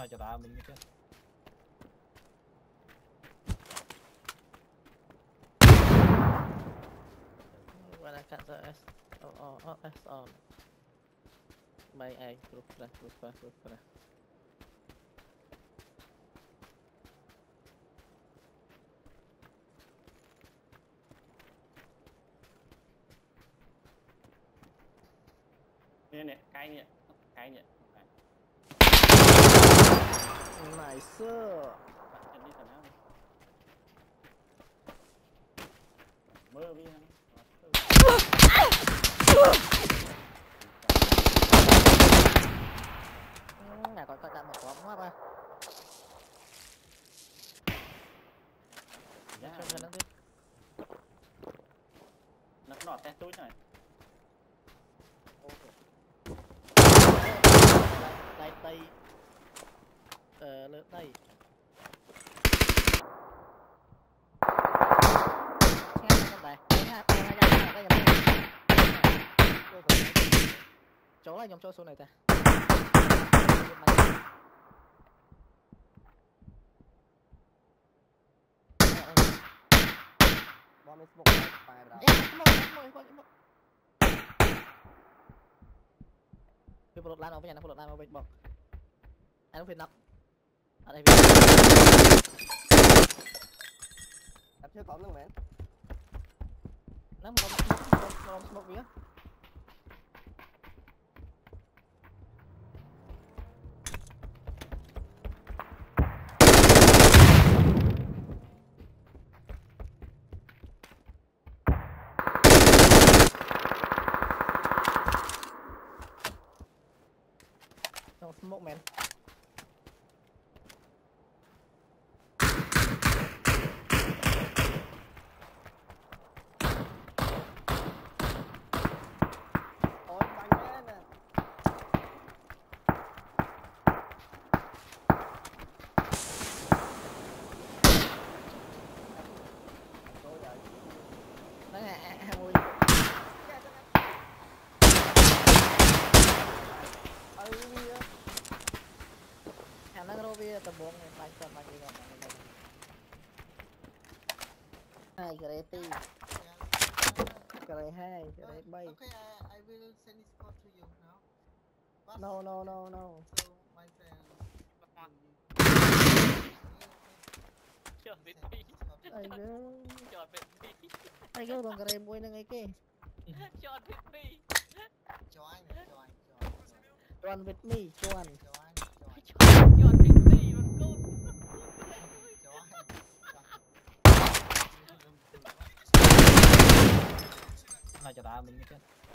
là cho ta mình chứ. When I cut the S, S on. Bay ai, group ra. Nè, cái nhỉ. Nice. Bạn đi tầm nào đi. Mơ đi hả? Nè coi một bóng quá ba. Nó nọt té túi này. Đây tay. Lượt đây. Chỗ là nhóm chỗ số này ta. Bom esse bom pai, bravo. Tôi phụ lột lan over nhà nó phụ lột lan over bọc. Anh không phiền nắp. Ở đây Đập chưa có luôn mẹ. nó một smoke vía. Don't smoke man. Ôi bánh đen nè. Đó là Hamui. Nó Robby tầm 4 này bánh còn bánh đi ngọt này. Hai Greti. Grey 2, Grey 3. Okay, I will send this code to you now. But No. so my friend. Chọn bên đi. Chọn bên đi. Ai kêu thằng Grey muối nó ngay kia. Chọn bên đi. Join. Join with me, join. Chọn bên đi luôn cút. Là cho ta mình chứ.